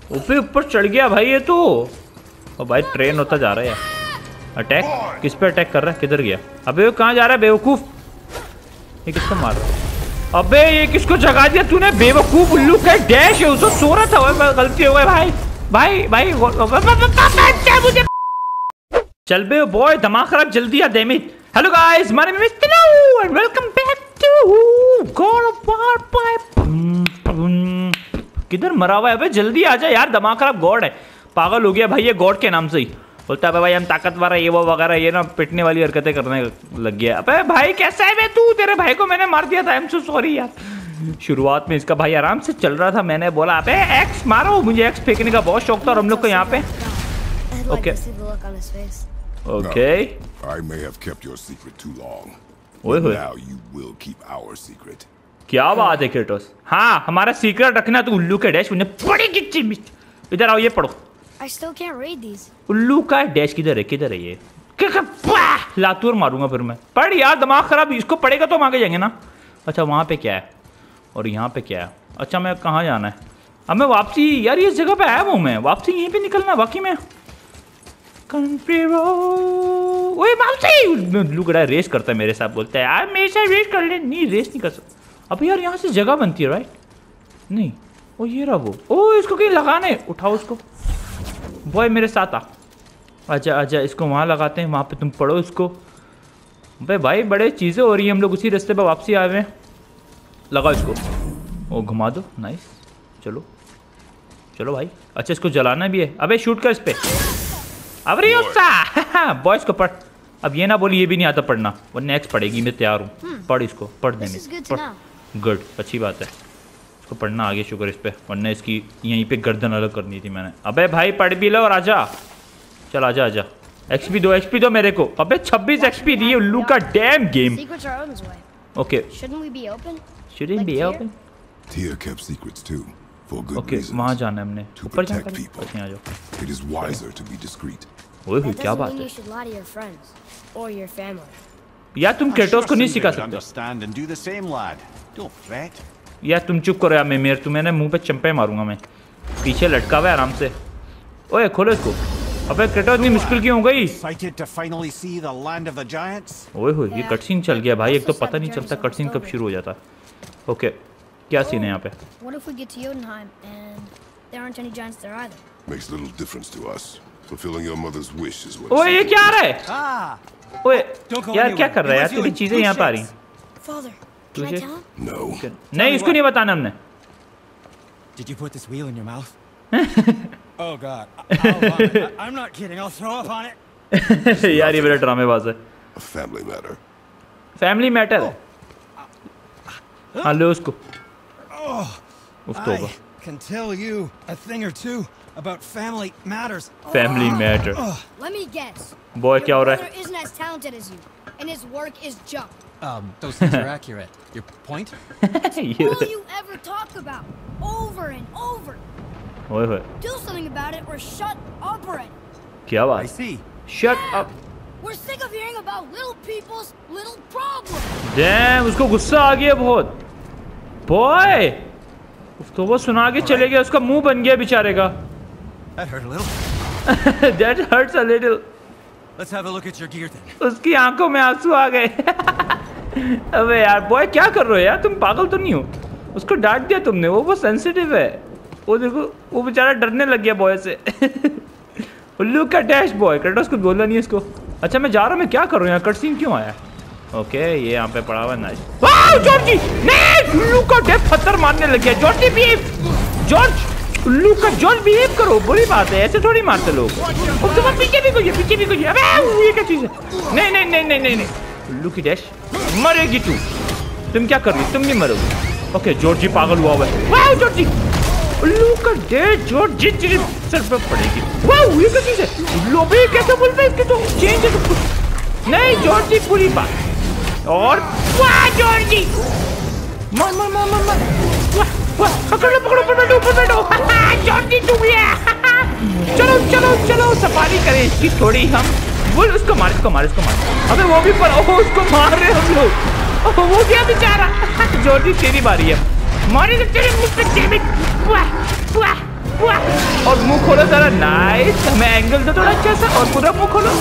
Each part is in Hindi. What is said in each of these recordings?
ऊपर ऊपर चढ़ गया भाई ये तो। और भाई ट्रेन होता जा रहा है। अटैक किस पे अटैक कर रहा है? किधर गया? अबे वो कहाँ जा रहा है बेवकूफ? ये किसको मार रहा है? अबे ये किसको जगा दिया तूने बेवकूफ? उल्लू का डैश है, उसको सो रहा था। गलती हो गई भाई। भाई भाई मुझे चल बे बॉय, दिमाग खराब, जल्दी आ damn it. Hello guys, my name is Tilo and welcome back to God of War. किधर मरा हुआ है? अबे जल्दी आ जा यार, दिमाग खराब गॉड है, पागल हो गया भाई ये गॉड के नाम से ही। बोलता है भाई हम ताकतवर है, ये वो वगैरह, ये ना पिटने वाली हरकतें करने लग गया। अबे भाई कैसा है बे तू? तेरे भाई को मैंने मार दिया था, आई एम सो सॉरी यार। शुरुआत में इसका भाई आराम से चल रहा था, मैंने बोला अबे एक्स मारो, मुझे एक्स फेंकने का बहुत शौक था। और हम लोग को यहाँ पे okay okay I may have kept your secret too long. ओए होए, Now you will keep our secret. क्या बात है क्रेटोस? हाँ हमारा सीक्रेट रखना तो उल्लू के डैश उन्हें पड़ेगी चिमिच। इधर आओ, ये पढ़ो। I still can't read these. उल्लू का डैश किधर है? किधर है ये? लातूर मारूंगा फिर मैं। पढ़ यार, दिमाग खराब, इसको पढ़ेगा तो हम आगे जाएंगे ना। अच्छा वहाँ पे क्या है और यहाँ पे क्या है? अच्छा मैं कहाँ जाना है? अब मैं वापसी, यार ये जगह पे आया हूँ मैं, वापसी यहीं पे निकलना है बाकी में। कंट्री रोड, ओए वापसी। लुगड़ा रेस करता है मेरे साथ, बोलता है यार मेरे साथ रेस कर ले। नहीं रेस नहीं कर सकता। अब यार यहाँ से जगह बनती है राइट? नहीं, ओ ये रहा वो। ओ इसको कहीं लगाने, उठाओ उसको बॉय, मेरे साथ आ। आजा आजा, इसको वहाँ लगाते हैं, वहाँ पे तुम पढ़ो इसको। भाई भाई बड़े चीज़ें हो रही हैं, हम लोग उसी रास्ते पे वापसी आए हुए हैं। लगाओ इसको, ओ घुमा दो, नाइस। चलो चलो भाई। अच्छा इसको जलाना भी है। अबे शूट कर इस पे। अरे बॉयज को पढ़। अब ये ना बोली ये भी नहीं आता पढ़ना, वो नेक्स्ट पढ़ेगी, मैं तैयार हूँ। पढ़ इसको, पढ़ देंगे। गुड, अच्छी बात है, इसको पढ़ना आगे शुगर इस पे, वरना इसकी यहीं पे गर्दन अलग करनी थी मैंने। अबे भाई पढ़ भी लो और आजा। चल आजा आजा। एक्सपी दो मेरे को। अबे 26 एक्सपी दिए उल्लू का damn game. Okay shouldn't be open. Tia kept secrets too, for good okay reasons. वहाँ जाना है हमने, To ऊपर protect जाकर। people. आ जाओ। It is wiser to be discreet. ओए होए That क्या doesn't बात mean है you should lie to your friends or your family. यार, तुम क्रेटोस को नहीं सिखा सकते। Understand and do the same, lad. Don't fret. यार तुम चुप करो यार, मैं मेरे तुम्हें ना मुंह पे चंपे मारूंगा मैं। पीछे लटका हुआ है आराम से। ओए खोलो इसको। अबे क्रेटोस इतनी मुश्किल क्यों हो गई? Excited to finally see the land of the giants? ओए होए ये कटसीन चल गया भाई, एक तो पता नहीं चलता कटसीन कब शुरू हो जाता है। ओके क्या सीन है यहाँ पे? What if we get to Jotunheim and there aren't any giants there either? Makes little difference to us. Fulfilling your mother's wish is what. ओए ये क्या आ रहा है? Ah! ओए यार क्या कर रहा है यार? तेरी चीजें यहाँ पे आ रही हैं। Father, can I तुझे tell him? No. नहीं इसको नहीं बताना हमने। Did you put this wheel in your mouth? Oh God! I'll vomit. I'm not kidding. I'll throw up on it. यार ये मेरा ड्रामेबाज है। A family matter. Family matter है। हाँ लो उसको। उफ तौबा। I can tell you a thing or two about family matters. Family matter. Let me guess. Boy Your क्या हो रहा brother isn't as talented as you, and his work is junk. Those things are accurate. Your point? है? All you ever talk about, over and over. ओए होए Do something about it or shut up already. क्या I बात? see. Shut up. We're sick of hearing about little people's little problems. Damn उसको गुस्सा आ गया बहुत। बॉय तो वो सुना के चले गया, उसका मुंह बन गया बेचारे का। That hurt a little. That hurts a little. Let's have a look at your gear then. उसकी आंखों में आंसू आ गए। अबे यार बॉय क्या कर रहे हो यार, तुम पागल तो नहीं हो? उसको डांट दिया तुमने, वो सेंसिटिव है। वो देखो वो बेचारा डरने लग गया बॉय से। उल्लू का डैश बॉय, क्रेटोस कुछ बोला नहीं इसको। अच्छा मैं जा रहा हूँ, मैं क्या कर रहा हूँ यहाँ? कटसीन क्यों आया? ओके ये यहाँ पे पड़ा हुआ नाइस। वाह जॉर्जी, नहीं उल्लू का डैश पत्थर मारने लग गया। जॉर्जी बिहेव, जॉर्ज उल्लू का जॉर्ज बिहेव करो, बुरी बात है, ऐसे थोड़ी मारते लोग। अब तुम पीछे भी कोई, पीछे भी कोई। अबे ये क्या चीज़ है? नहीं नहीं नहीं नहीं नहीं नहीं, उल्लू की डैश मरेगी तू। तुम क्या कर रही हो? तुम नहीं मरोगे। ओके जॉर्जी पागल हुआ हुआ है। वाह जॉर्जी, उल्लू का डैश जॉर्जी तेरे सर पे पड़ेगी। वाह ये क्या चीज़ है? लोबे कैसे बोलते हैं इसके तो चेंज है सब कुछ। नहीं जॉर्जी पूरी बात। और वाह जॉर्जी मार मार मार मार मार। वाह वाह पकड़ो पकड़ो पकड़ो ऊपर बैठो। जॉर्जी डूब गया। चलो चलो चलो सफारी करें इसकी थोड़ी हम। बोल उसको मार, इसको मार, इसको मार। अबे वो भी पर ओह उसको मार रहे हम लोग। ओह वो क्या बेचारा। जॉर्जी तेरी बारी है, मारेगा तेरे मुंह पे। वाह वाह वाह जरा नाइस, हमें एंगल दो थोड़ा अच्छा सा और पूरा मुंह खोलो।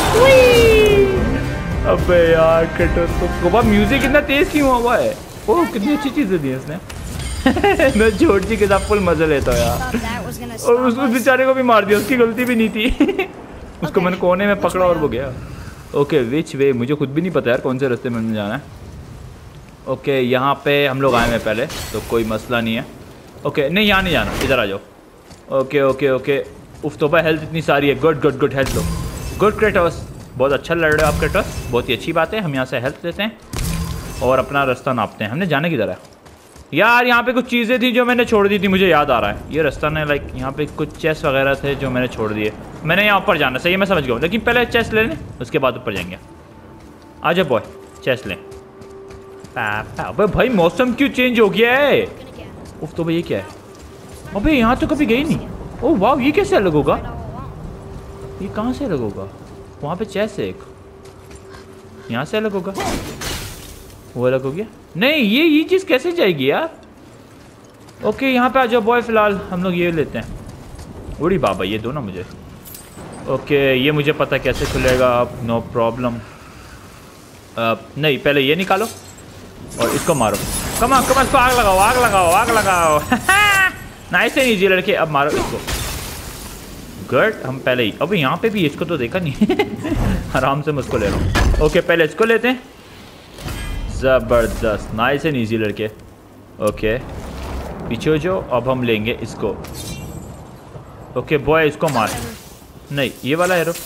अबे यार क्रेटोस को म्यूजिक कितना तेज क्यों हुआ है? ओह कितनी अच्छी चीजें दी इसने। मैं जॉर्ज जी के साथ फुल मजा लेता हूँ यार। और उस बेचारे को भी मार दिया, उसकी गलती भी नहीं थी। उसको मैंने कोने में पकड़ा और वो गया। ओके विच वे, मुझे खुद भी नहीं पता यार कौन से रास्ते में जाना है। ओके यहाँ पे हम लोग आए हैं पहले, तो कोई मसला नहीं है। ओके नहीं यहाँ नहीं जाना, इधर आ जाओ। Okay okay okay. उफ तो भाई हेल्थ इतनी सारी है। गुड गुड गुड, हेल्थ लो। गुड क्रेटोस, बहुत अच्छा लड़ रहे हो आप क्रेटोस, बहुत ही अच्छी बात है। हम यहाँ से हेल्थ लेते हैं और अपना रास्ता नापते हैं। हमने जाने किधर है यार? यहाँ पे कुछ चीज़ें थी जो मैंने छोड़ दी थी, मुझे याद आ रहा है। ये रास्ता ने लाइक यहाँ पे कुछ चेस्ट वगैरह थे जो मैंने छोड़ दिए। मैंने यहाँ ऊपर जाना, सही है मैं समझ गया हूँ, लेकिन पहले चेस्ट ले लें उसके बाद ऊपर जाएंगे। आ जाओ बॉय, चेस्ट लें। अबे भाई मौसम क्यों चेंज हो गया है? उफ तो भाई ये क्या है? अबे यहाँ तो कभी गई नहीं। ओह वाह, ये कैसे अलग होगा? ये कहाँ से अलग होगा? वहाँ पे चेस्ट है एक, यहाँ से अलग होगा। वो अलग हो गया नहीं, ये चीज़ कैसे जाएगी यार? ओके यहाँ पे आ जाओ बॉय, फिलहाल हम लोग ये लेते हैं। उड़ी बाबा ये दो ना मुझे। ओके ये मुझे पता कैसे खुलेगा, नो प्रॉब्लम। नहीं पहले ये निकालो और इसको मारो। कमा इसको आग लगाओ, आग लगाओ, आग लगाओ। नाइस है इजी लड़के, अब मारो इसको। गुड, हम पहले ही। अबे यहाँ पे भी इसको तो देखा नहीं। आराम से मैं उसको ले रहा हूँ। ओके पहले इसको लेते हैं। ज़बरदस्त, नाइस एंड इजी लड़के। ओके पीछे हो जाओ, अब हम लेंगे इसको। ओके बॉय इसको मार। नहीं ये वाला एरो,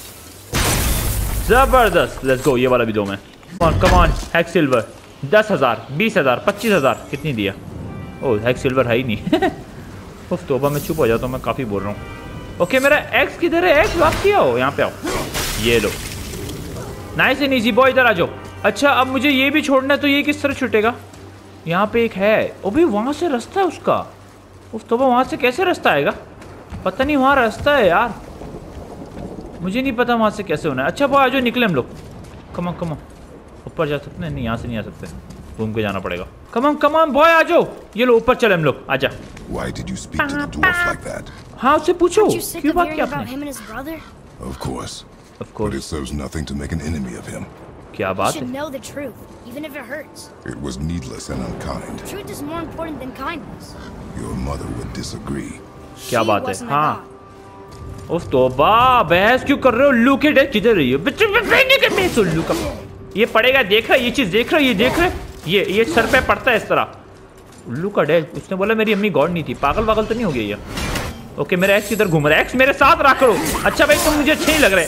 ज़बरदस्त, लेट्स गो। ये वाला भी दो मैं। Come on hack silver. 10,000 20,000 25,000 कितनी दिया? ओह हैक सिल्वर है ही नहीं। उफ तोबा, मैं चुप हो जाता हूँ, मैं काफ़ी बोल रहा हूँ। ओके मेरा एक्स किधर है? एक्स वापसी आओ, यहाँ पे आओ। ये लो, नाइस एंड इजी बॉय, इधर आ जाओ। अच्छा अब मुझे ये भी छोड़ना है, तो ये किस तरह छूटेगा? यहाँ पे एक है। अभी वहाँ से रास्ता है उसका। उफ तो वहाँ से कैसे रास्ता आएगा? पता नहीं, वहाँ रास्ता है यार, मुझे नहीं पता वहाँ से कैसे होना है। अच्छा वो आ जाओ, निकले हम लोग। कम ऑन ऊपर जा सकते हैं? नहीं यहाँ से नहीं आ सकते, घूम के जाना पड़ेगा। कम ऑन बॉय आ जाओ। ये लो ऊपर चले हम लोग, आजा। Why did you speak to the dwarf like that? हाँ उससे पूछो Aren't you sick क्यों of बात hearing किया about आपने? him and his brother? Of course. Of But course. it serves nothing to make an enemy of him. क्या You बात should है? know the truth, even if it hurts. It was needless and unkind. Truth is more important than kindness. Your mother would disagree. क्या She बात है? wasn't a हाँ god. उफ तोबा, बहस क्यों कर रहे हो? उल्लू के डर किधर रही हो? बच्चे में उल्लू का ये पड़ेगा, देख रहा है? ये चीज देख रहा है? ये देख रहा है? ये सर पे पड़ता है इस तरह। उल्लू का डर। उसने बोला मेरी अम्मी गॉड नहीं थी। पागल वागल तो नहीं हो गया ये? ओके मेरा एक्स किधर घूम रहा है? एक्स मेरे साथ रहा करो। अच्छा भाई तुम मुझे अच्छे ही लग रहे।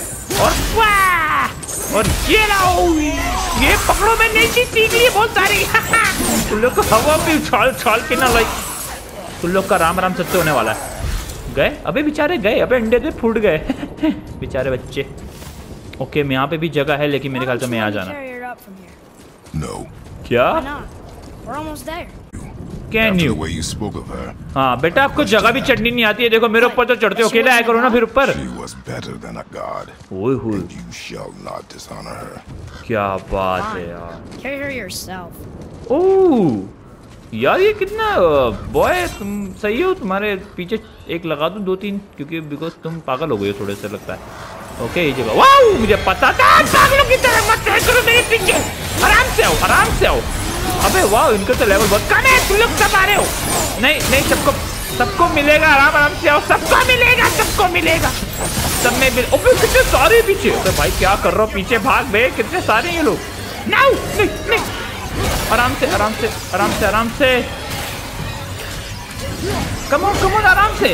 और ये लाओ, ये पकड़ो, मैं नई चीज सीख ली बहुत सारी। तुम लोग को हवा पे उछाल के ना लाइक, तुम लोग का राम सत्य होने वाला है। गए अबे बेचारे, गए अबे, अंडे तो फूट गए। बेचारे बच्चे। ओके मैं यहाँ पे भी जगह है, लेकिन मेरे ख्याल से मैं यहाँ जाना। Carry her up from here. No. क्या? Why not? We're almost there. Can After you? the way you spoke of her, हाँ बेटा आपको जगह भी चढ़नी नहीं आती है। देखो मेरे ऊपर तो चढ़ते हो, अकेले आया करो ना फिर ऊपर। she was better than a god. ओए होए, And you shall not dishonor her. क्या बात है Fine. यार। Carry her yourself. ओह यार ये कितना बॉय, तुम सही हो। तुम्हारे पीछे एक लगा दूं 2-3, क्योंकि बिकॉज तुम पागल हो गए हो थोड़े से लगता है। ओके ये जगह, वाओ मुझे पता था। पागलों की तरह मत रह करो मेरे पीछे। आराम से आओ, आराम से आओ। अबे वाह इनका तो लेवल बहुत कम है। तुम लोग सब आ रहे हो? नहीं सबको मिलेगा। आराम से आओ, सबको मिलेगा। सब में ओके कितने सारे पीछे। अबे भाई क्या कर रहे हो? पीछे भाग बे, कितने सारे ये लोग। नहीं आराम से। कम ऑन आराम से।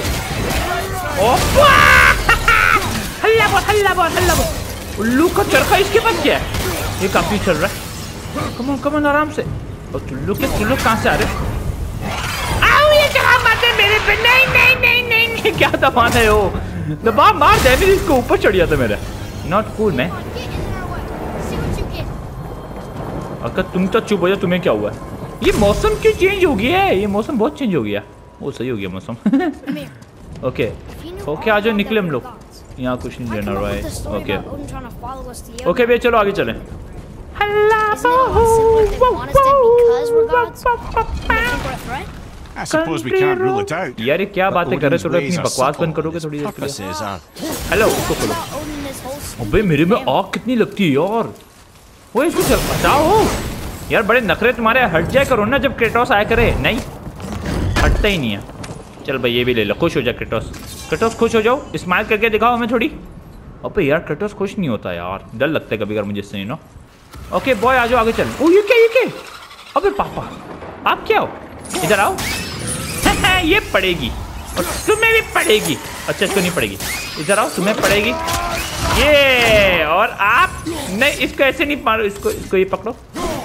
हल्ला बोल। उल्लू का चरखा इसके पास क्या है? ये काफी चल रहा है। कम ऑन आराम से। और तुल्लू कहाँ से आ रहे? आओ ये चढ़ा मारते मेरे पे। नहीं क्या दबाना है? दबा मार डैमेज इसको ऊपर चढ़ जाता मेरा। Not cool man. Get in there, Will. See what you get. अगर तुम तो चुप हो जाओ, तुम्हें क्या हुआ है? ये मौसम क्यों चेंज हो गया है? ये मौसम बहुत चेंज हो गया। वो सही हो गया मौसम। Come here. Okay If you knew okay all आ जाओ, about निकले them हम लोग। gods, यहाँ कुछ नहीं why लेना come up रहा with the है। story okay about Odin trying to follow us to okay Yellow? भैया चलो आगे चलें। Isn't it a lot simpler if they want us dead because we're gods? You think we're a threat? I suppose we can't rule it out. यार ये क्या but बातें कर रहे Odin's हो? थोड़ा ways अपनी are बकवास subtle बंद करोगे and his थोड़ी देर के लिए? purposes are. हेलो उसको खोलो। About Odin this whole story. अबे मेरे में आग कितनी लगती है यार। वो इसको चल बचाओ यार, बड़े नखरे तुम्हारे, हट जाए करो ना जब क्रेटोस आया करे। नहीं हटता ही नहीं है। चल भाई ये भी ले लो, खुश हो जा क्रेटोस। क्रेटोस खुश हो जाओ, स्माइल करके दिखाओ हमें थोड़ी। अबे यार क्रेटोस खुश नहीं होता यार, डर लगता है कभी कभी मुझे इससे, यू नो। ओके बॉय आ जाओ आगे चल। ओ ये क्या? अबे पापा आप क्या हो? इधर आओ। ये पड़ेगी और तुम्हें भी पड़ेगी। अच्छा इसको नहीं पड़ेगी, इधर आओ तुम्हें पड़ेगी ये। और आप नहीं, इसको ऐसे नहीं मारो, इसको ये पकड़ो।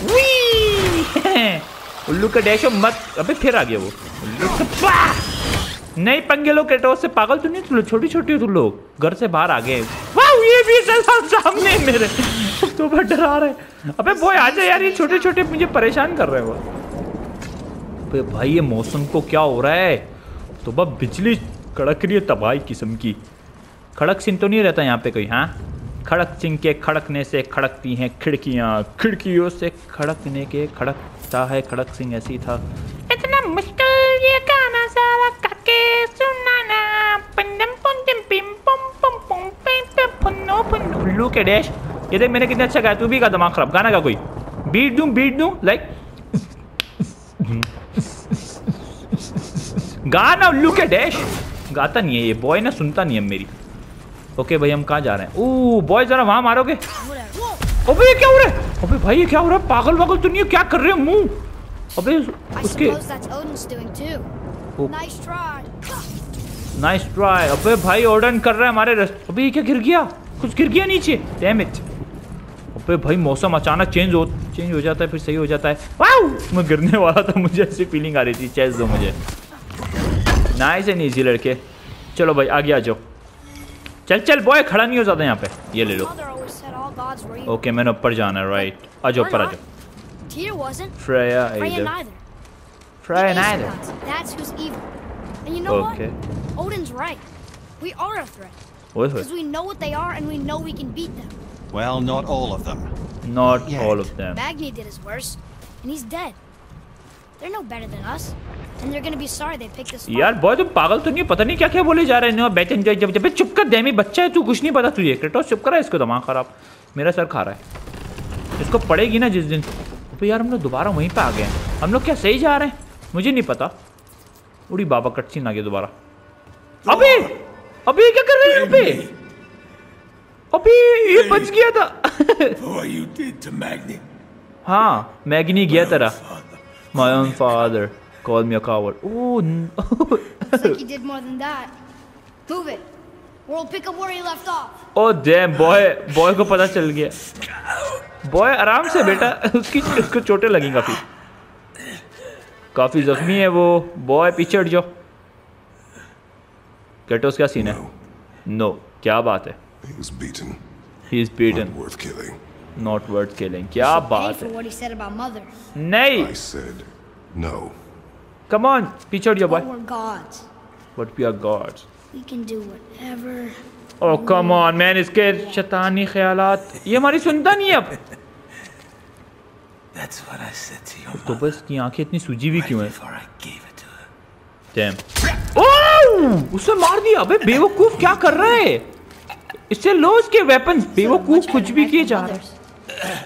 उल्लू का डैशो मत। अबे फिर आ गया वो उल्लू का। नहीं पंगे लो क्रेटोस से, पागल तू नहीं, तुम छोटी छोटी हो तुम लोग, घर से बाहर आ गए। वाह ये भी सामने मेरे तो बड़ा डरा रहा है। अबे बॉय आ जा यार, ये छोटे छोटे मुझे परेशान कर रहे हैं वो। अबे भाई ये मौसम को क्या हो रहा है? तो बस बिजली कड़क रही है तबाही किस्म की। खड़क सिंह तो नहीं रहता यहाँ पे कोई? हाँ, खड़क सिंह के खड़कने से खड़कती हैं खिड़कियाँ, खिड़कियों से खड़कने के खड़कता है खड़क सिंह। ऐसी था। इतना मुश्किल ये गाना सारा काके सुनाना, पंडम पंडम पिम पम पम पम पिम पन्नो पन्नो। उल्लू के डैश, ये देख मैंने कितना अच्छा गाया, तू भी का दिमाग खराब। गाना का कोई बीट दूं लाइक गाना। उल्लू के डैश गाता नहीं है ये बॉय ना, सुनता नहीं है मेरी। ओके भाई हम कहाँ जा रहे हैं? ओ बॉय जरा वहां मारोगे। अबे ये क्या हो रहा है? अबे भाई ये क्या हो रहा है? पागल वागल तो नहीं है, क्या कर रहे हो मुंह? अबे उसके नाइस ट्राई। अबे भाई ओडन कर रहा है हमारे रास्ते। अबे ये क्या गिर गया? कुछ गिर गया नीचे, डैम इट। अबे भाई मौसम अचानक चेंज हो जाता है फिर सही हो जाता है। वाओ मैं गिरने वाला था, मुझे ऐसी फीलिंग आ रही थी। चेस दो मुझे। नाइस एंड इजी लड़के। चलो भाई आगे आ जाओ। चल बॉय खड़ा नहीं हो जाता यहाँ पे। ये ले लो। ओके मैंने ऊपर जाना है, राइट। आ जाओ ऊपर आ जाओ। Freya neither. Freya neither. That's who's evil. And you know Okay. what? Odin's right. We are a threat. What? Because we know what they are and we know we can beat them. Well, not all of them. Not Yeah. all of them. Magni did his worst, and he's dead. They're no better than us, and they're gonna be sorry they picked us. यार बॉय तुम पागल तो नहीं, पता नहीं क्या क्या बोले जा रहे हैं। बैठ जब चुप कर, डेमी बच्चा है तू, कुछ नहीं पता तुझे। क्रेटोस चुप करा, इसको दिमाग खराब। मेरा सर खा रहा है, इसको पड़ेगी ना जिस दिन। तो यार हम लोग दोबारा वहीं पे आ गए हैं। हम लोग क्या सही जा रहे हैं? मुझे नहीं पता। उड़ी बाबा कटसीन आ गया दोबारा। अबे ये क्या कर रहे हैं यहाँ पे? अबे ये बच गया था। हाँ मैग्नी गया तेरा। My own father called me a coward. Oh no. Looks like he did more than that. Move it, or we'll pick up where he left off. Oh damn, boy को पता चल गया। बॉय आराम से बेटा, उसको चोटें लगी काफी जख्मी है वो। बॉय पीछे हट जाओ। क्रेटोस क्या सीन है? नो क्या बात है? He was beaten. He is beaten. Not worth killing. Not worth killing. क्या Pay बात for है? what he said about Mother. नहीं। I said no. Come on, पीछे हट जाओ But boy. we're gods. But we are gods. We can do whatever. Oh come on man, इसके शैतानी ख्यालात, ये हमारी सुनता नहीं है अब। That's what I said to your तो mother बस की आंखें इतनी सूजी हुई क्यों है? before I gave it to her. Damn. ओह उसने मार दिया। अबे बेवकूफ क्या कर रहा है? इससे लो उसके वेपन्स। बेवकूफ कुछ भी किए जा रहा है।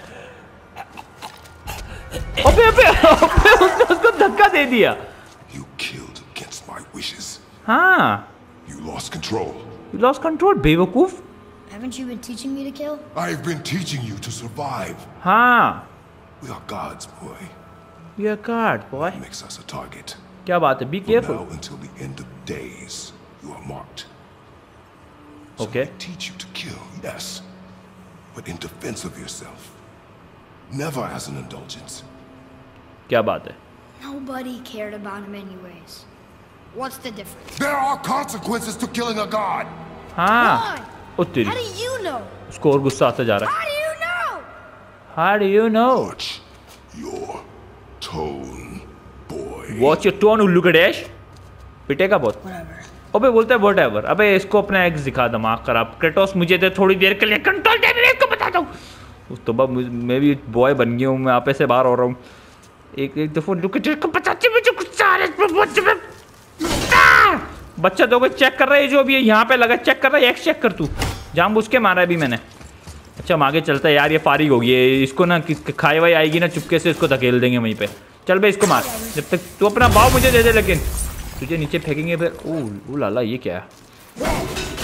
अबे उसने उसको धक्का दे दिया। You killed against my wishes. हाँ You lost control. you lost control बेवकूफ। Haven't you been teaching me to kill? I've been teaching you to survive. हाँ We are gods, boy. we are God boy। Makes us a target. क्या बात है? Be From careful। now until the end of days, you are marked. So Okay. I teach you to kill, yes, but in defense of yourself. Never as an indulgence. क्या बात है? Nobody cared about him anyways. What's the difference? There are consequences to killing a god. हाँ Why? ओ तेरी, How do you know? उसको और गुस्सा आता जा रहा है। How do you know? How do you know? Watch your tone, boy. Watch your tone उल्लू के डैश। पिटेगा बहुत। Whatever. अबे बोलता है whatever। अबे इसको अपना एक्स दिखा, दिमाग खराब। क्रेटोस मुझे दे थोड़ी देर के लिए कंट्रोल दे, मैं इसको बताता हूँ। तो बब मैं भी बॉय बन गया हूँ, मैं आपे से बाहर हो रहा हूँ। एक दफा उल्लू के डैश को बताते मुझे गुस्सा आ रहा है। बच्चा तो चेक कर रहा है, जो भी है यहाँ पे लगा चेक कर रहा है। एक्स चेक कर तू, जानबूझ के मारा है अभी मैंने। अच्छा हम आगे चलता है यार, ये फारिग होगी है, इसको ना खाई वाई आएगी ना चुपके से इसको धकेल देंगे वहीं पे। चल भाई इसको मार, जब तक तू अपना भाव मुझे दे दे, लेकिन तुझे नीचे फेंकेंगे फिर। ओह लाला ये क्या है?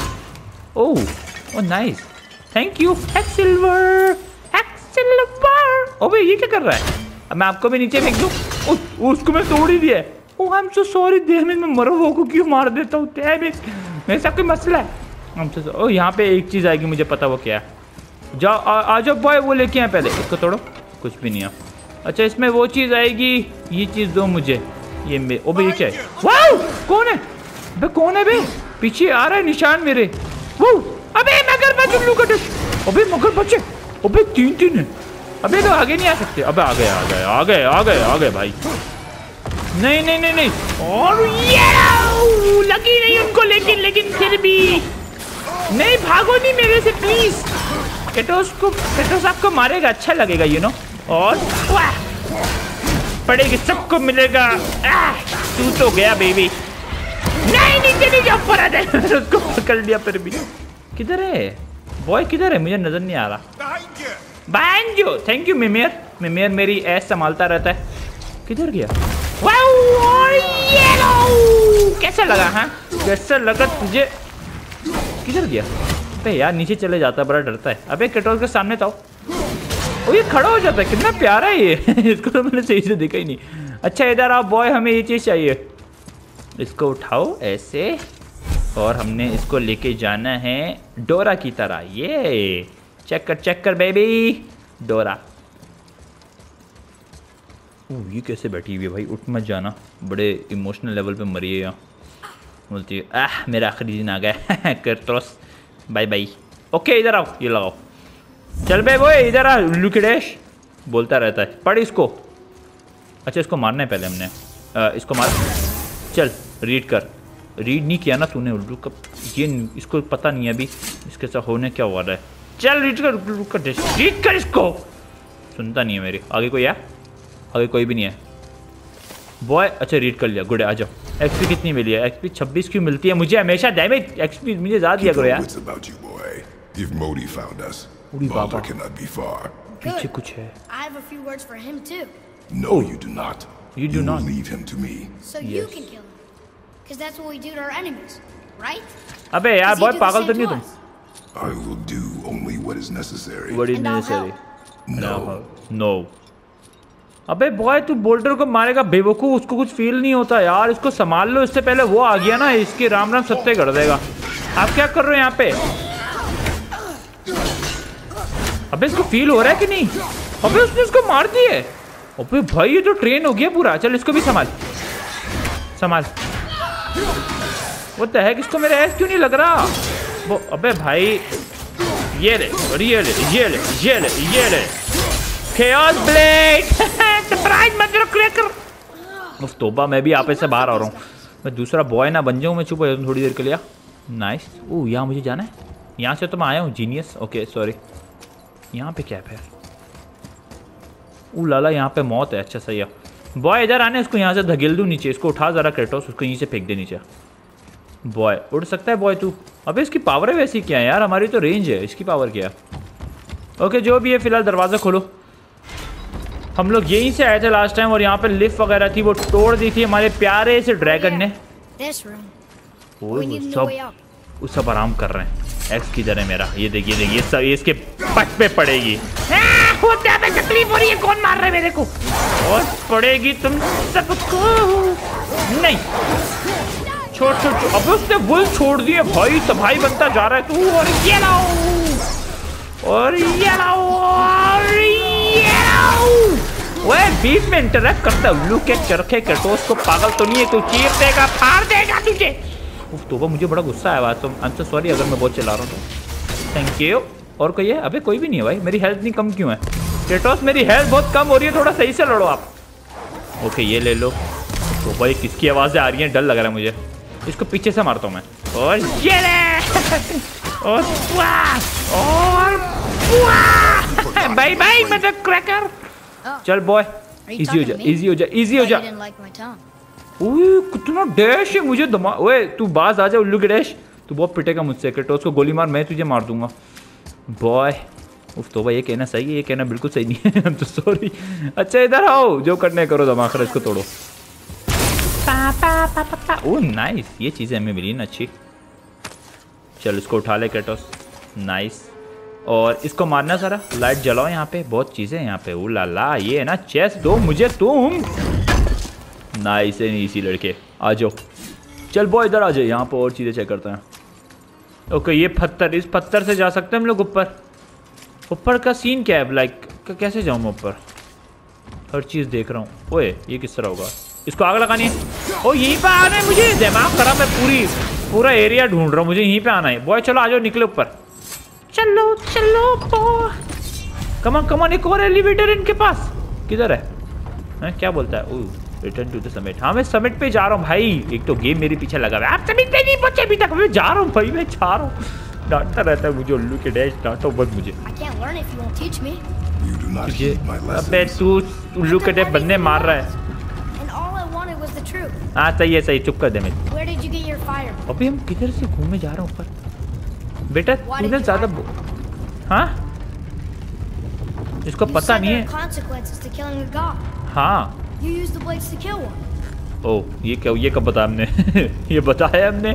Oh nice, thank you hacksilver. ओबे ये क्या कर रहा है? अब मैं आपको भी नीचे फेंक दूं? उसको मैं तोड़ ही दिया। ओह आई एम सो सॉरी, देख में मैं मरो वो को क्यों मार देता हूँ, मेरे साथ कोई मसला है। ओह यहाँ पे एक चीज़ आएगी, मुझे पता वो क्या है। जाओ आ जाओ बॉय, वो लेके आए पहले, इसको तोड़ो। कुछ भी नहीं है। अच्छा इसमें वो चीज़ आएगी, ये चीज़ दो मुझे। ये ओबे ये क्या है? वाओ कौन है बे? कौन है बे? पीछे आ रहा है निशान मेरे। वो अबे मगरमच्छ उल्लू का डिश। अबे मगरमच्छ, अबे तीन है। अबे तो आगे नहीं आ सकते। अबे आ गए भाई। नहीं और ये लगी नहीं उनको, लेकिन फिर भी नहीं, भागो नहीं मेरे से प्लीज। केटोस आपको मारेगा, अच्छा लगेगा यू नो। और पड़ेगी, सबको मिलेगा। तू तो गया बेबी। नहीं नीचे नहीं जाओ, ऊपर आ जाए। उसको पकड़ लिया फिर भी। किधर है बॉय, किधर है? मुझे नजर नहीं आ रहा। बैंजो, थैंक यू मिमेर मेरी ऐस संभालता रहता है। किधर गया? कैसा लगा? हाँ कैसा लगा तुझे? किधर गया? अबे यार नीचे चले जाता है, बड़ा डरता है। अबे केटोस के सामने तो ओ ये खड़ा हो जाता है, कितना प्यारा है ये। इसको तो मैंने सही से देखा ही नहीं। अच्छा इधर आओ बॉय, हमें ये चीज़ चाहिए। इसको उठाओ ऐसे, और हमने इसको लेके जाना है डोरा की तरह। ये चेक कर बेबी, डोरा। ये कैसे बैठी हुई है भाई? उठ मत जाना, बड़े इमोशनल लेवल पे मरी है यहाँ। बोलती है मेरा आखिरी दिन आ गया। केटोस बाय बाय। ओके इधर आओ, ये लगाओ। चल बे वो इधर आ, उल्लू की डैश बोलता रहता है। पढ़ इसको। अच्छा इसको मारना है पहले हमने। इसको मार। चल रीड कर। रीड नहीं किया ना तूने उल्लू का? ये इसको पता नहीं है अभी इसके साथ होने क्या हो रहा है। चल रीड कर, उल्लू का डैश रीड कर इसको। सुनता नहीं है मेरी। आगे कोई है? आगे कोई भी नहीं है बॉय। अच्छा रीड कर लिया, गुड है। आ जाओ। एक्सपी कितनी मिली है? एक्सपी 26 क्यों मिलती है मुझे हमेशा? डैमेज एक्सपी मुझे ज़्यादा दिया करो यार। If Modi found us, Baldur cannot be far. पीछे कुछ है। I have a few words for him too. No, you do not. You do not. Leave him to me. So you can kill him, because that's what we do to our enemies, right? अबे यार बॉय पागल तो नहीं तुम? I will do only what is necessary. What is necessary? No. No. अबे बॉय तू बोल्डर को मारेगा बेवकूफ, उसको कुछ फील नहीं होता यार। इसको संभाल लो, इससे पहले वो आ गया ना, इसकी राम सत्य कर देगा। आप क्या कर रहे हो यहाँ पे? अबे इसको फील हो रहा है कि नहीं? अबे उसने इसको मार दिया। अबे भाई ये तो ट्रेन हो गया पूरा। चल इसको भी संभाल। वो तो है, किसको मेरा ऐस क्यों नहीं लग रहा? वो अबे भाई ये ले Chaos Blade। सरप्राइज मत रख क्रैकर। उफ तोबा, मैं भी आपे से बाहर आ रहा हूँ। मैं दूसरा बॉय ना बन जाऊँ, मैं चुप हो जाऊँ थोड़ी देर के लिए। नाइस। ओह यहाँ मुझे जाना है, यहाँ से तो मैं आया हूँ। जीनियस। Okay sorry. यहाँ पे क्या है फिर? लाला यहाँ पे मौत है। अच्छा सही है बॉय, इधर आने। इसको यहाँ से धकेल दूँ नीचे। इसको उठा जरा केटोस, उसको यहीं से फेंक दे नीचे। बॉय उड़ सकता है बॉय तू? अबे इसकी पावर है वैसी क्या है यार? हमारी तो रेंज है, इसकी पावर क्या है? ओके जो भी है, फिलहाल दरवाज़ा खोलो। हम लोग यहीं से आए थे लास्ट टाइम, और यहाँ पे लिफ्ट वगैरह थी, वो तोड़ दी थी हमारे प्यारे से ड्रैगन ने। वो सब आराम कर रहे हैं। एक्स किधर है मेरा? ये देखिए ये सब इसके पट पे पड़ेगी। तकलीफ हो रही है। कौन मार रहा है मेरे को? और पड़ेगी तुम सबको। नहीं छोड़। अब उसने वुल छोड़ दिए भाई, तबाही बनता जा रहा है तू। और ये लाओ वो बीच में इंटरैक्ट करता है। उल्लू के चरखे केटोस को पागल तो नहीं है तू? चीर देगा, फाड़ देगा तुझे। तो मुझे बड़ा गुस्सा आया तो आई एम सो सॉरी अगर मैं बहुत चिल्ला रहा हूँ। Thank you. और कोई है? अबे कोई भी नहीं है भाई। मेरी हेल्थ नहीं कम क्यों है? केटोस मेरी हेल्थ बहुत कम हो रही है, थोड़ा सही से लड़ो आप। ओके ये ले लो। तो भाई किसकी आवाज़ें आ रही हैं? डर लग रहा है मुझे। इसको पीछे से मारता हूँ मैं। और ये ले। और बाय बाय मदर क्रैकर। चल बॉय इजी हो जा। ओए कितना डैश है मुझे दिमाग। ओए तू बाज आ जा उल्लू के डैश, तू बहुत पिटेगा मुझसे। क्रेटोस को गोली मार, मैं तुझे मार दूंगा बॉय। उफ तो भाई ये कहना सही है, ये कहना बिल्कुल सही नहीं है। तो सॉरी। अच्छा इधर आओ, जो करने करो, दमाखर इसको तोड़ो। ओह नाइस, ये चीज़ें हमें मिली ना अच्छी। चल इसको उठा ले क्रेटोस, नाइस। और इसको मारना सारा, लाइट जलाओ यहाँ पे, बहुत चीज़ें यहाँ पे। ओ ला ला, ये है ना चेस्ट दो मुझे तुम। नाइस है इसी लड़के, आ जाओ। चल बॉय इधर आ जाओ, यहाँ पर और चीज़ें चेक करते हैं। ओके ये पत्थर, इस पत्थर से जा सकते हैं हम लोग ऊपर। ऊपर का सीन क्या है, लाइक कैसे जाऊँ मैं ऊपर? हर चीज़ देख रहा हूँ। ओए ये किस तरह होगा? इसको आग लगानी है। ओ यहीं पे आना है मुझे, दिमाग खराब है। पूरा एरिया ढूंढ रहा हूँ, मुझे यहीं पे आना है। बॉय चलो आ जाओ, निकले ऊपर। चलो चलो बॉय, कमान कमान। एक और एलिवेटर इनके पास, किधर है? क्या बोलता है? Return to the summit. हाँ मैं समिट पे जा रहा हूँ भाई। एक तो गेम मेरे पीछे लगा हुआ है, आप समिट पे नहीं पहुंचे अभी तक। मैं जा रहा हूँ भाई, मैं जा रहा हूँ। डांटता रहता है मुझे उल्लू के डैश, डांटो मत मुझे। अबे तू उल्लू के डैश बंदे मार रहा है। हाँ सही है सही, चुप कर दे मेरे। अभी हम किधर से घूमे जा रहे हैं ऊपर? बेटा तूने ज्यादा हाँ इसको पता नहीं है। हाँ ओ ये क्या, ये कब बताया हमने? ये बताया हमने।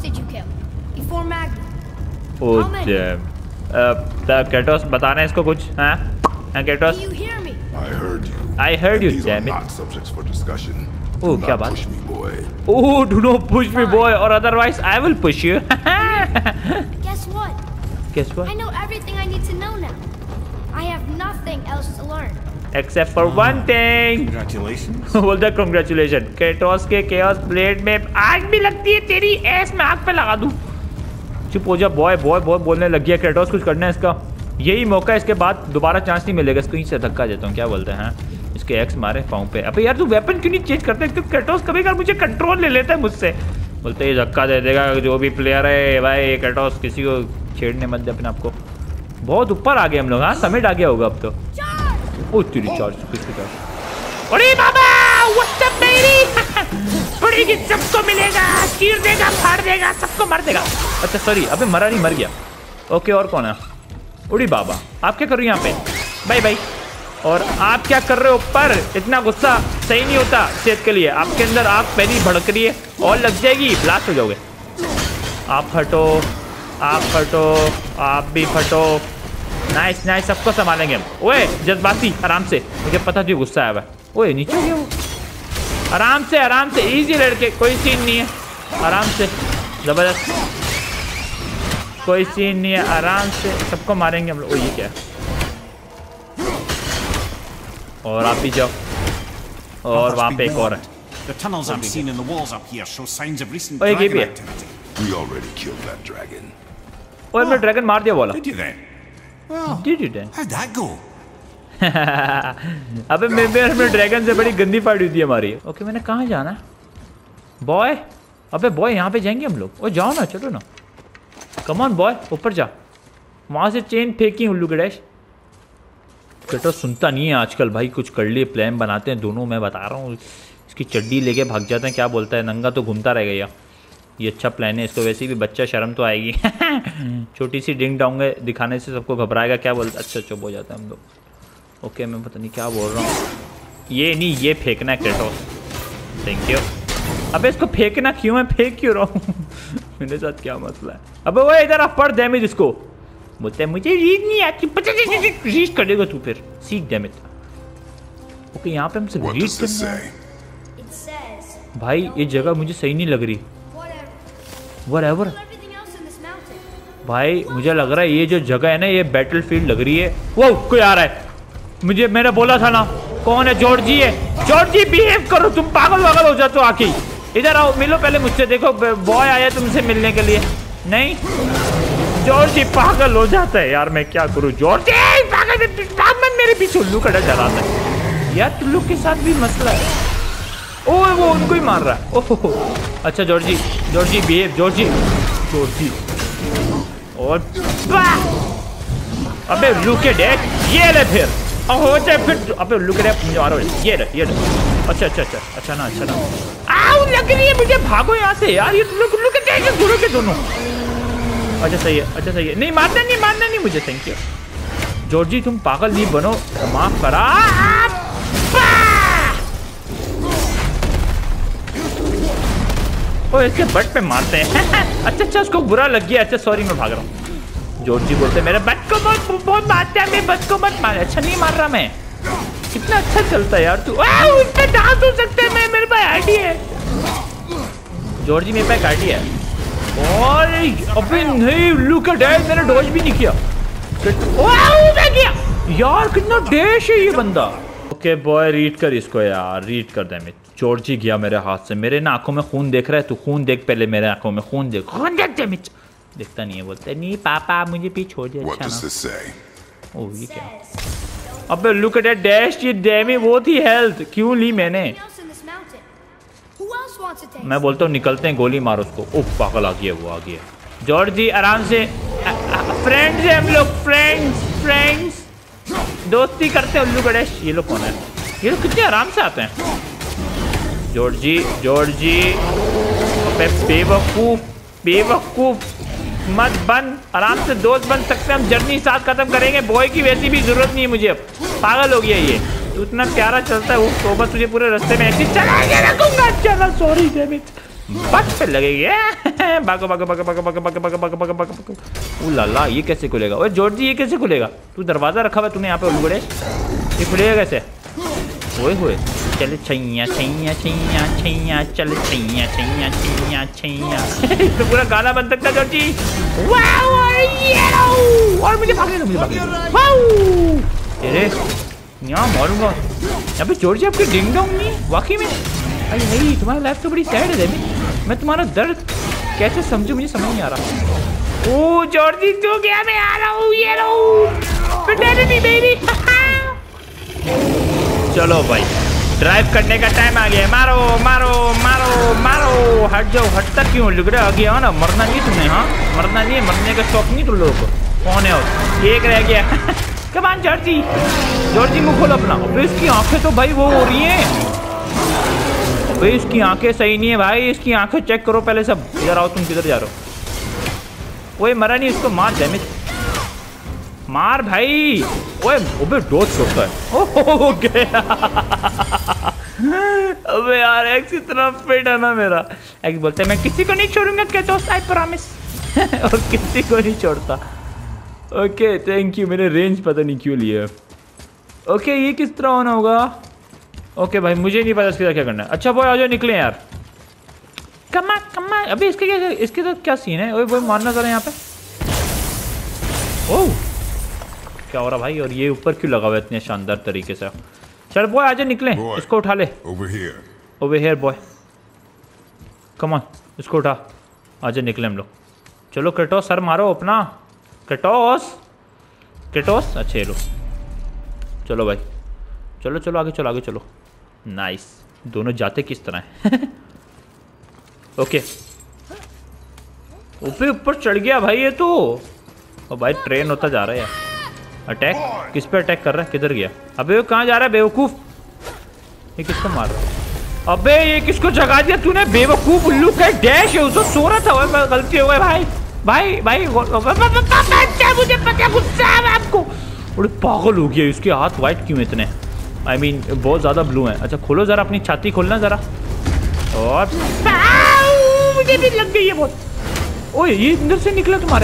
ओ क्रेटोस बता रहे हैं इसको कुछ? हाँ Kratos I heard you damn it। Oh, क्या बात? Oh, do not push me, boy, or otherwise I will push you. Guess what? Guess what? I know everything I need to know now. I have nothing else to learn. Except for one thing. Congratulations. बोल दे congratulations. क्रेटोस के chaos blade में आग भी लगती है, तेरी ऐस में आग पे लगा दूं। चुप हो जा बॉय, बॉय बॉय बोलने लग गया। क्रेटोस कुछ करना है इसका, यही मौका, इसके बाद दोबारा चांस नहीं मिलेगा। इसको यहीं से धक्का देता हूँ, क्या बोलते हैं? इसके एक्स मारे पाँव पे। अबे यार तू वेपन क्यों नहीं चेंज करता? तो क्रेटोस कभी कभी मुझे कंट्रोल ले लेता है मुझसे, बोलते ये धक्का दे देगा जो भी प्लेयर है। भाई क्रेटोस किसी को छेड़ने मत दे अपने आप को। बहुत ऊपर आ गए हम लोग। हाँ समिट आ गया होगा अब तो। ओ तेरी चार्ज किसके चार्ज? अरे बाबा व्हाट्स अप बेबी। पड़ेगी सबको मिलेगा, चीर देगा, फाड़ देगा, सबको मार देगा। अच्छा सॉरी, अबे मरा नहीं, मर गया। ओके और कौन है? उड़ी बाबा आप क्या कर रहे हो यहाँ पे? Bye bye. और आप क्या कर रहे हो ऊपर? इतना गुस्सा सही नहीं होता सेहत के लिए। आपके अंदर आग पहली भड़क रही है और लग जाएगी, ब्लास्ट हो जाओगे। आप फटो, आप फटो, आप भी फटो। नाइस नाइस, सबको संभालेंगे हम। ओए जज्बाती, आराम से, मुझे पता तुझे गुस्सा आया हुआ है। ओए नीचे गया वो, आराम से आराम से, इजी लड़के, कोई सीन नहीं है, आराम से, जबरदस्त, कोई सीन नहीं है, आराम से सबको मारेंगे हम लोग। ओ ये क्या है? और आप भी जाओ। और वहाँ पे एक और है। The tunnels I'm seeing in the walls up here show signs of recent ओए ये भी dragon है। activity. We already killed that dragon. ओए मैं ड्रैगन मार दिया बोला। Did you then? Well, Did you then? how'd that go? अबे मेरे ड्रैगन से बड़ी गंदी फाइट हुई थी हमारी। ओके मैंने कहाँ जाना है बॉय? अबे बॉय यहाँ पे जाएंगे हम लोग। ओ जाओ ना, चलो ना, कम ऑन बॉय, ऊपर जा। वहाँ से चेन फेंकी उल्लू के डैश। क्रेटोस सुनता नहीं है आजकल भाई, कुछ कर लिए, प्लान बनाते हैं दोनों। मैं बता रहा हूँ, इसकी चड्डी लेके भाग जाते हैं। क्या बोलता है, नंगा तो घूमता रहेगा यार। ये अच्छा प्लान है, इसको वैसे भी बच्चा, शर्म तो आएगी। छोटी सी डिंग डाउंगे दिखाने से सबको घबराएगा। क्या बोलता? अच्छा चुप हो जाता है हम लोग। ओके मैं पता नहीं क्या बोल रहा हूँ। ये नहीं, ये फेंकना है क्रेटोस। Thank you. अबे इसको फेंकना क्यों? मैं फेंक क्यों रहा हूँ? मेरे साथ क्या मसला है? अबे वो इधर आप पढ़ डैमेज इसको। बोलते हैं मुझे रीड नहीं आती। रीड करेगा तू फिर, सीख डैमेज। ओके यहाँ पे हमसे रीड करना है भाई। ये जगह मुझे सही नहीं लग रही। Whatever। भाई मुझे लग रहा है ये जो जगह है ना, ये बैटलफील्ड लग रही है। वो कोई आ रहा है, मुझे मैंने बोला था ना। कौन है? जॉर्जी है। जॉर्जी बिहेव करो, तुम पागल वागल हो जाते हो। आके इधर आओ, मिलो पहले मुझसे। देखो बॉय आया तुमसे मिलने के लिए। नहीं जॉर्जी पागल हो जाता है यार, मैं क्या करूं? जॉर्जी पागल मेरे पीछे उल्लू का डर डराता है यार। तुल्लू के साथ भी मसला है। ओह वो उनको ही मार रहा है। ओह अच्छा Georgie, Georgie behave, Georgie, Georgie. और अबे उल्लू के डैड, ये ले फिर हो जाए फिर। अबे उल्लू के डैड मुझे मारो। ये ले, ये ले। अच्छा अच्छा अच्छा अच्छा ना, अच्छा ना। आओ लग रही है मुझे, भागो यहाँ से यार, ये तुम लोग कैसे गुरु के दोनों। अच्छा सही है, अच्छा सही है, नहीं मारना नहीं मुझे, थैंक यू। जॉर्जी तुम पागल नहीं बनो, माफ करा। ओ इसके बट पे मारते हैं। अच्छा उसको बुरा लग गया। अच्छा सॉरी मैं भाग रहा हूँ। जॉर्जी बोलते मेरे बट को बहुत मारता है, मेरे बट को मत मार। अच्छा नहीं मार रहा मैं, कितना अच्छा चलता है यार तू। उस पे डांस हो सकते हैं, मेरे पास आईडी है जॉर्जी, मेरे पास आईडी है। और अबे नहीं लुक एट दैट, मैंने डॉज भी नहीं किया। मैं किया यार, कितना डैश है ये बंदा। ओके बॉय रीड कर इसको यार, रीड कर दे। जॉर्जी गया मेरे हाथ से, मेरे ना आंखों में खून देख रहा है तू, खून देख पहले, मेरे आंखों में खून देख डैमेज। देखता नहीं है, बोलते नहीं पापा मुझे भी छोड़ दे। अच्छा ना ओ ये क्या, अबे लुक एट दैट डैश, ये डैमेज वो थी हेल्थ, क्यों ली मैंने। मैं बोलता हूँ निकलते हैं, गोली मारो उसको। ओह पागल आ गया, वो आ गया। जॉर्जी आराम से, फ्रेंड्स हैं हम लोग, फ्रेंड्स दोस्ती करते हैं। उल्लू गणेश ये लोग कौन है, ये लोग कितने आराम से आते हैं। जॉर्जी बेवकूफ मत बन, आराम से दोस्त बन सकते हैं हम, जर्नी साथ खत्म करेंगे। बॉय की वैसी भी जरूरत नहीं है मुझे, अब पागल हो गया ये, तू इतना प्यारा चलता है वो तो बस तुझे पूरे रास्ते में ऐसे चलाएंगे रखूंगा। चलो सॉरी डेमिट, बस पे लगेगी। भागो। ओ लाला ये कैसे खुलेगा, ओए जॉर्जी ये कैसे खुलेगा, तू दरवाजा रखा हुआ तूने यहाँ पे उल्लू गणेश, ये खुलेगा कैसे। ओए होए चल छैया चल छैया तो पूरा गाना बन सकता है जॉर्जी। और मुझे भागने दो, वाओ तेरे यहाँ मारूंगा। यहाँ पे जॉर्जी आपकी डिंग डोंग नहीं वाकई में। अरे नहीं तुम्हारा लाइफ तो बड़ी सैड है, मैं तुम्हारा दर्द कैसे समझूं, मुझे समझ नहीं आ रहा। ओ जॉर्जी तू क्या, मैं आ रहा हूँ, ये रहा बेबी। चलो भाई ड्राइव करने का टाइम आ गया, मारो मारो मारो मारो। हट जाओ, हटता क्यों, लुगड़े आ गया ना, मरना नहीं तुमने। हाँ मरना नहीं है, मरने का शौक नहीं तुम लोगों को। कौन है और एक रह गया। कमान जॉर्जी मुंह खोल अपना। अबे इसकी आंखें तो भाई वो हो रही हैं, अबे इसकी आंखें सही नहीं है भाई, इसकी आंखें चेक करो पहले सब। इधर आओ, तुम किधर जा रहे हो। ओए मरा नहीं, इसको मार डैमेज मार भाई। ओए अबे डोज छोड़ता है। ओह गया। अबे यार एक्स इतना फिट है ना मेरा। एक्स बोलते हैं मैं किसी को नहीं छोड़ूंगा, कहते हो आई प्रॉमिस। और किसी को नहीं छोड़ता। ओके थैंक यू, मेरे रेंज पता नहीं क्यों लिया। ओके ये किस तरह ऑन होगा। ओके भाई मुझे नहीं पता इसके क्या करना है। अच्छा बॉय आ जाओ, निकले यार। कमा अबे इसके क्या, इसके साथ क्या सीन है। ओए बॉय मारना जरा यहाँ पे। ओह क्या हो रहा भाई, और ये ऊपर क्यों लगा हुआ है इतने शानदार तरीके से। चल बॉय आजा निकले, इसको उठा ले। Over here boy, come on इसको उठा, आजा निकले हम लोग। चलो क्रेटोस सर मारो अपना, क्रेटोस। अच्छा ये लो, चलो भाई चलो आगे चलो। नाइस, दोनों जाते किस तरह है। ओके ऊपर चढ़ गया भाई ये तो। और भाई ट्रेन होता जा रहा है यार। अटैक किस पे अटैक कर रहा है, किधर गया। अबे वो कहाँ जा रहा है बेवकूफ, ये किसको मार रहा है। अबे ये किसको जगा दिया तूने बेवकूफ उल्लू का। डैश है उसको, सो रहा था, गलती हो गई भाई। मुझे पता गुस्सा है आपको। बड़े पागल हो गया, इसके हाथ वाइट क्यों इतने, आई मीन बहुत ज्यादा ब्लू है। अच्छा खोलो जरा अपनी छाती, खोलना जरा। और मुझे भी लग गई है बहुत। ओए ये अंदर से निकला तुम्हारे।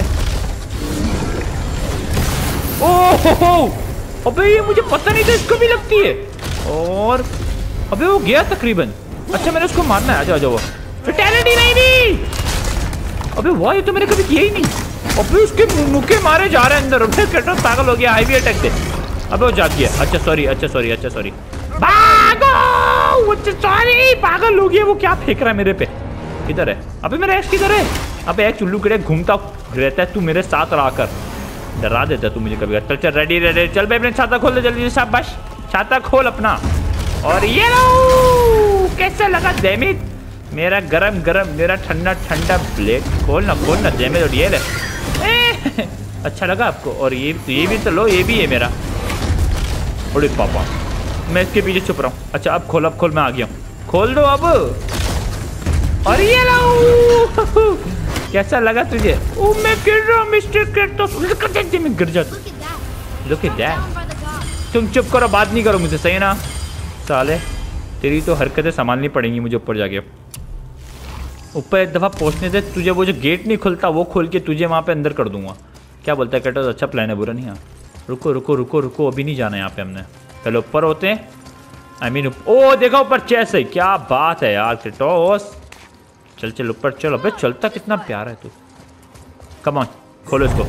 ओह अबे ये मुझे पता नहीं था इसको भी लगती है। और अबे वो गया तकरीबन। अच्छा मैंने उसको मारना है, आ जाओ। फैटेलिटी नहीं भी। अबे वाह ये तो मैंने कभी किया ही नहीं। अबे उसके मुक्के मारे जा रहे हैं अंदर। अबे क्रेटोस पागल हो गया, हाईवे अटैक दे। अबे वो जाग गया। अच्छा सॉरी भागो। अच्छा सॉरी पागल हो गया, वो क्या फेंक रहा है मेरे पे। किधर है अबे मेरा एक्स, किधर है। अबे एक्स उल्लू के घूमता रहता है, तू मेरे साथ रहा डरा देता तू मुझे कभी। चल रेडी चल भाई, अपने छाता खोल दे जल्दी, शाबाश छाता खोल अपना। और ये लो कैसा लगा डैमेज मेरा, गरम मेरा ठंडा ब्लेड। खोलना डैमेज। और ये ले अच्छा लगा आपको। और ये भी तो लो, ये भी है मेरा। अरे पापा मैं इसके पीछे छुप रहा हूँ। अच्छा अब खोल मैं आ गया हूँ। खोल दो अब। और ये लो कैसा लगा तुझे? ओ मैं गिर रहा हूँ मिस्टर क्रेटोस। मैं गिर जाता। Look at that. Look at that. Down by the gods. तुम चुप करो, बात नहीं करो मुझसे, सही ना? साले तेरी तो हरकतें संभालनी पड़ेंगी मुझे ऊपर जाके। ऊपर एक दफ़ा पहुँचने दे, तुझे वो जो गेट नहीं खुलता वो खोल के तुझे वहाँ पे अंदर कर दूंगा। क्या बोलता है क्रेटोस? अच्छा प्लान है, बुरा नहीं है। रुको रुको रुको रुको, अभी नहीं जाना यहाँ पे हमने, पहले ऊपर होते हैं। आई मीन ओ देखो ऊपर चेस है, क्या बात है यार क्रेटोस। चल चल ऊपर चल। अबे चलता कितना प्यारा है तू। कम ऑन खोलो इसको।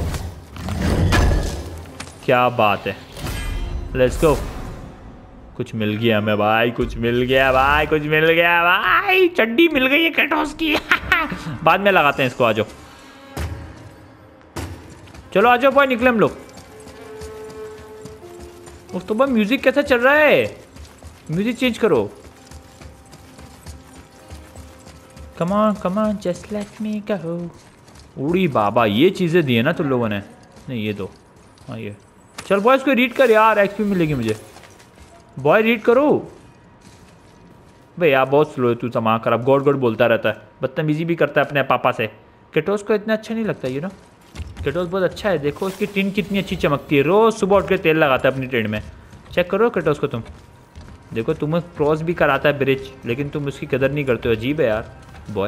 क्या बात है, लेट्स गो। कुछ मिल गया हमें भाई, कुछ मिल गया भाई, कुछ मिल गया भाई। चड्डी मिल गई है क्रेटोस की। बाद में लगाते हैं इसको। आ जाओ, चलो आ जाओ बॉय, निकले हम लोग। उस तो भाई म्यूजिक कैसा चल रहा है? म्यूजिक चेंज करो। Come on just let me go. उड़ी बाबा, ये चीज़ें दी है ना तुम लोगों ने? नहीं ये दो। हाँ ये चल बॉय, इसको रीड कर यार, एक्सपी मिलेगी मुझे। बॉय रीड करो भाई यार, बहुत स्लो है तू। तमा कर, अब गॉड गॉड बोलता रहता है, बदतमीजी भी करता है अपने पापा से। क्रेटोस को इतना अच्छा नहीं लगता, यू नो। क्रेटोस बहुत अच्छा है, देखो उसकी टिन कितनी अच्छी चमकती है। रोज़ सुबह उठ के तेल लगाता है अपनी टिन में। चेक करो क्रेटोस को तुम, देखो तुम्हें क्रॉस भी कराता है ब्रिज, लेकिन तुम उसकी कदर नहीं करते हो। अजीब है यार बॉय।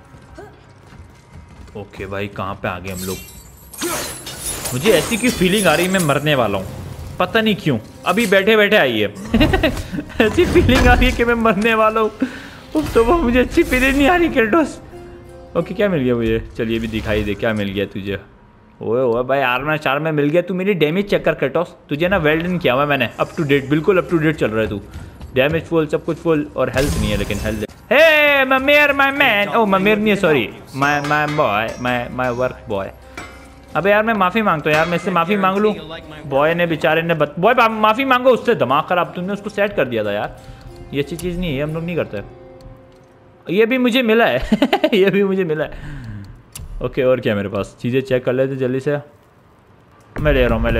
ओके भाई, कहाँ पे आ गए हम लोग? मुझे ऐसी की फीलिंग आ रही है मैं मरने वाला हूँ, पता नहीं क्यों। अभी बैठे बैठे आई है। ऐसी फीलिंग आ रही है कि मैं मरने वाला हूँ। तो वो मुझे अच्छी फीलिंग नहीं आ रही क्रेटोस। ओके क्या मिल गया मुझे? चलिए भी दिखाई दे क्या मिल गया तुझे। ओए ओए भाई, आर्मर 4 में मिल गया। तू मेरी डैमेज चेक कर क्रेटोस, तुझे ना वेल डन किया हुआ मैंने, अप टू डेट, बिल्कुल अप टू डेट चल रहा है तू। डैमेज फुल, सब कुछ फुल, और हेल्थ नहीं है लेकिन health. Hey Mimir my man. ओ ममेर नहीं है, sorry, my boy, my work boy. अबे यार मैं माफ़ी मांगता हूँ यार, मैं इससे माफ़ी मांग लूँ। बॉय ने बेचारे ने बॉय माफ़ी मांगो उससे। दिमाग खराब, तुमने उसको सेट कर दिया था यार, ये अच्छी चीज़ नहीं है, हम लोग नहीं करते। ये भी मुझे मिला है। ये भी मुझे मिला है। ओके और क्या मेरे पास? चीज़ें चेक कर लेते जल्दी से। मैं ले रहा हूँ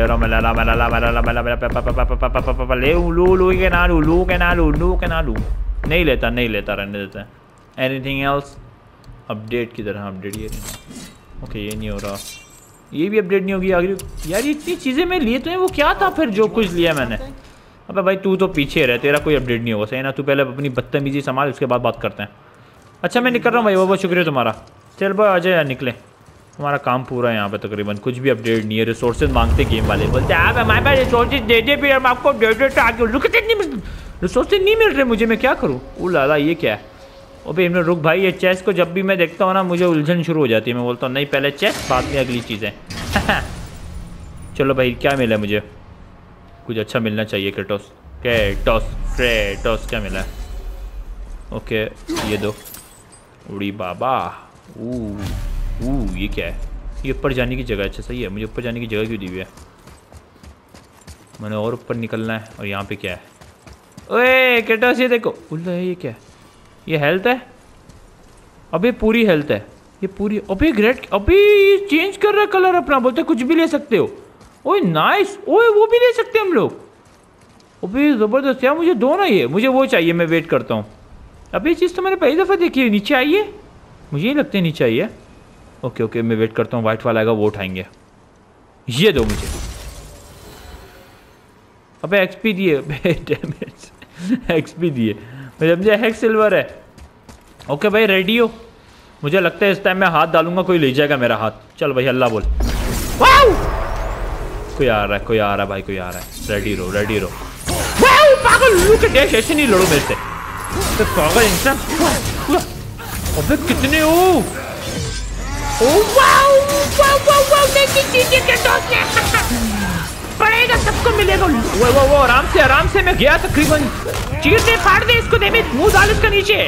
नहीं लेता रहने देते हैं। Anything else? अपडेट की तरह अपडेट ये नहीं। ओके ये नहीं हो रहा, ये भी अपडेट नहीं होगी आगे यार। ये इतनी चीज़ें मैं लिए तो है, वो क्या था फिर जो कुछ लिया मैंने? अबे भाई तू तो पीछे रह, तेरा कोई अपडेट नहीं होगा, सही ना? तू पहले अपनी बदतमीजी संभाल, उसके बाद बात करते हैं। अच्छा मैं निकल रहा हूँ भाई, बहुत शुक्रिया तुम्हारा। चल भाई आ जाए यार, निकले, हमारा काम पूरा है यहाँ पे तकरीबन। कुछ भी अपडेट नहीं है। रिसोर्सेज मांगते गेम वाले, बोलते आप हमारे पास रिसोर्सेज दे दे, फिर हम आपको दे देते आगे। रिसोर्सेज नहीं मिल रहे मुझे, मैं क्या करूँ? ओ लाला ये क्या है? अबे इनमें रुक भाई, ये चेस को जब भी मैं देखता हूँ ना मुझे उलझन शुरू हो जाती है। मैं बोलता हूँ नहीं पहले चेस, बाद में अगली चीज़ें। चलो भाई क्या मिला है मुझे? कुछ अच्छा मिलना चाहिए। क्रेटोस क्या मिला है? ओके ये दो। उड़ी बाबा। ये क्या है? ये ऊपर जाने की जगह। अच्छा सही है, मुझे ऊपर जाने की जगह क्यों दी हुई है? मैंने और ऊपर निकलना है। और यहाँ पे क्या है? ओए क्रेटोस ये देखो, उल्टा है। ये क्या है? ये हेल्थ है। अबे पूरी हेल्थ है ये पूरी। अबे ग्रेट, अबे चेंज कर रहा है कलर अपना, बोलते कुछ भी ले सकते हो। ओए नाइस, ओए वो भी ले सकते हैं हम लोग। अबे ज़बरदस्त यार, मुझे दो ना ये, मुझे वो चाहिए। मैं वेट करता हूँ। अबे ये चीज़ तो मैंने पहली दफ़ा देखी है। नीचे आइए, मुझे नहीं लगता है नीचे आइए। ओके ओके मैं वेट करता हूँ, वाइट वाला आएगा वो उठाएंगे। ये दो मुझे। अबे एक्सपी दिए, डैमेज एक्सपी दिए मुझे। हेक्स सिल्वर है। ओके भाई रेडी हो? मुझे लगता है इस टाइम मैं हाथ डालूंगा कोई ले जाएगा मेरा हाथ। चल भाई अल्लाह बोल। वाओ कोई आ रहा है, कोई आ रहा है भाई, कोई आ रहा है। रेडी रहो, रेडी रहो। वाओ पागल, लुक एट दैट, ऐसे नहीं लड़ो मेरे से। तो पागल इंसान। अबे कितने हो? ओ वाओ वाओ वाओ वाओ, देखिए चीजें के टॉस में पड़ेगा, सबको मिलेगा। वो आराम से मैं गया तकरीबन। चीर दे, फाड़ दे इसको, दे मुंह डाल इसका नीचे।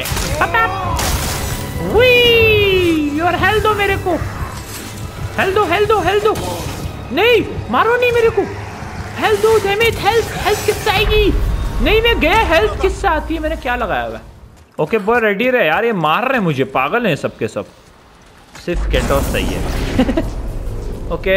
और हेल्थ दो मेरे को, हेल्थ दो। नहीं मारो नहीं मेरे को, हेल्थ दो। डैमेज हेल्थ किससे आएगी? नहीं मैं गया, हेल्थ किससे आती है? मैंने क्या लगाया हुआ है? ओके बॉय रेडी रहे यार, ये मार रहे हैं मुझे, पागल हैं सबके सब। सिर्फ क्रेटोस सही है। ओके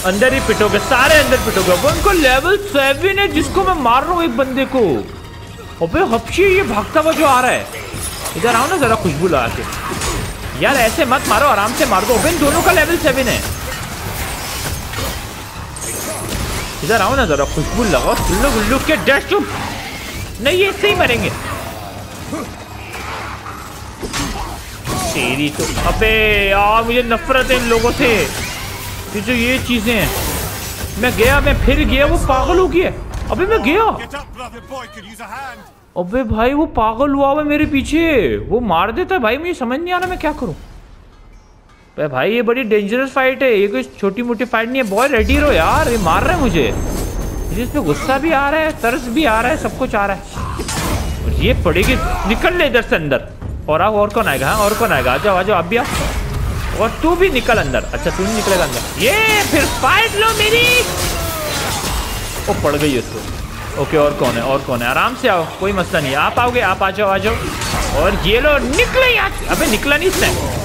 अंदर ही पिटोगे, सारे अंदर पिटोगे। अब उनको लेवल 7 है जिसको मैं मार रहा हूँ एक बंदे को। अबे हफ्शी ये भागता हुआ जो आ रहा है, इधर आओ ना जरा खुशबू लगा के। यार ऐसे मत मारो, आराम से मार दो। इन दोनों का लेवल 7 है। इधर आओ ना जरा खुशबू लगाओ। गुल्लू गुल्लू के डैश चुप नहीं, ये इससे ही मरेंगे तेरी तो। अबे यार मुझे नफरत है इन लोगों से। ये जो ये चीजें हैं, मैं गया, मैं फिर गया, वो पागल हो गया। अबे मैं गया, अबे भाई वो पागल हुआ हुआ मेरे पीछे, वो मार देता है भाई। मुझे समझ नहीं आ रहा मैं क्या करूं। भाई ये बड़ी डेंजरस फाइट है, ये कोई छोटी मोटी फाइट नहीं है। बॉय रेडी रहो यार, ये मार रहा है मुझे पे गुस्सा भी आ रहा है, तरस भी आ रहा है, सब कुछ आ रहा है। और ये पड़ेगी, निकल ले इधर से अंदर। और आओ, और कौन आएगा? हाँ और कौन आएगा? आ जाओ आ जाओ, आप भी आओ। और तू भी निकल अंदर। अच्छा तू नहीं निकलेगा अंदर, ये फिर फाइट लो मेरी। ओ पड़ गई उसको। ओके और कौन है? और कौन है? आराम से आओ, कोई मसला नहीं है। आप आओगे, आप आ जाओ आ जाओ। और ये लो, निकले यहाँ। अबे निकला नहीं इसने।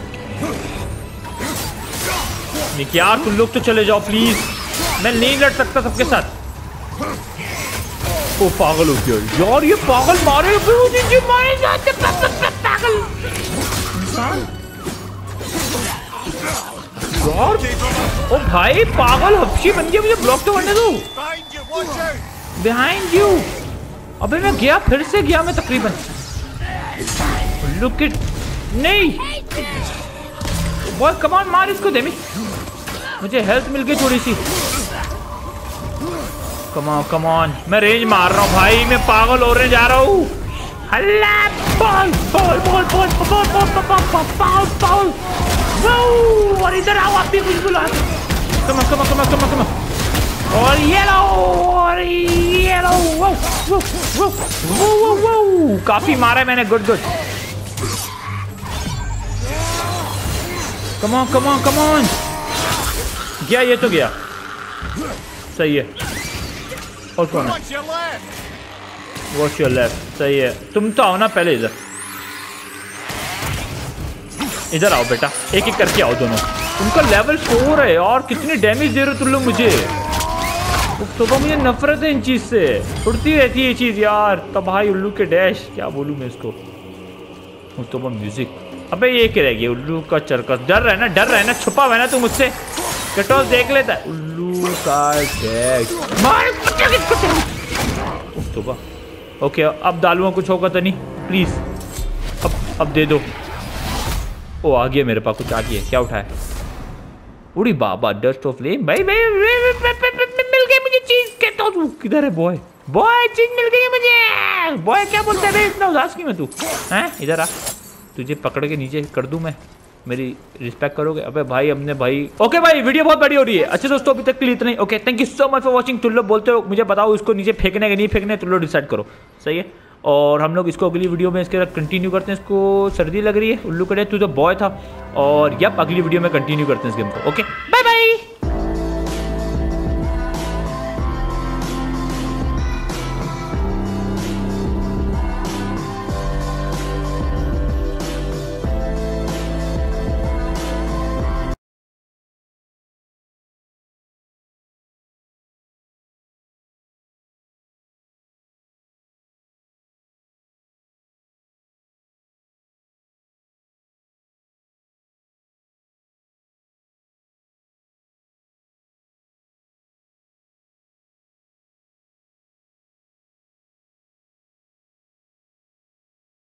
यार तुम लोग तो चले जाओ प्लीज, मैं नहीं लड़ सकता सबके साथ। ओ पागल हो गया यार, ये पागल मारे मारे जाते पागल यार। ओ भाई पागल हफ्शी बन गया, मुझे ब्लॉक तो करने दो। Behind you. अबे मैं गया, फिर से गया मैं तकरीबन। लुक इट, नहीं बॉय कम ऑन, मार इसको डेमिज। मुझे हेल्थ मिल गई थोड़ी सी। कम ऑन, मैं रेंज मार रहा हूँ भाई, मैं पागल होने जा रहा हूँ। हल्ला ball ball ball ball ball ball ball. और इधर आओ आप भी कुछ बुला। कम और ये लो, और ये लो। वो काफी मारा है मैंने, गुड गुड। Come on. गया, ये तो गया, सही है। और कौन है? वॉच योर लेफ्ट, सही है। तुम तो आओ ना पहले इधर, इधर आओ बेटा, एक एक करके आओ दोनों। उनका लेवल 4 है और कितनी डैमेज दे रहे हो तुम लोग मुझे। तो मुझे नफरत है इन चीज से, उड़ती रहती है ये चीज यार। तबाही उल्लू के डैश, क्या बोलूं मैं इसको। तो म्यूजिक। अबे ये क्या रह गया? उल्लू का चरकस। डर रहा है ना, छुपा हुआ है ना तू मुझसे। कटोस देख लेता है। उल्लू का डैश मार। ओके अब डालूंगा, कुछ होगा तो नहीं प्लीज। अब दे दो। ओ आ गया मेरे पास, कुछ आ गया। क्या उठाया? उड़ी बाबा, डस्ट ऑफ फ्लेम। भाई मिल गई मुझे चीज। किधर है बॉय? बॉय चीज मिल गई है मुझे। बॉय क्या बोलता है? इतना उदास क्यों है तू? हैं इधर आ, तुझे पकड़ के नीचे कर दूं मैं, मेरी रिस्पेक्ट करोगे? अबे भाई हमने भाई। ओके भाई वीडियो बहुत बड़ी हो रही है। अच्छा दोस्तों अभी तक के लिए इतना ही। Okay thank you so much for watching. तुम लोग बोलते हो मुझे बताओ इसको नीचे फेंकने के नहीं फेंकने, तुम लोग डिसाइड करो, सही है। और हम लोग इसको अगली वीडियो में इसके साथ कंटिन्यू करते हैं। इसको सर्दी लग रही है, उल्लू कड़े तू तो बॉय था। और यप अगली वीडियो में कंटिन्यू करते हैं इस गेम को। ओके।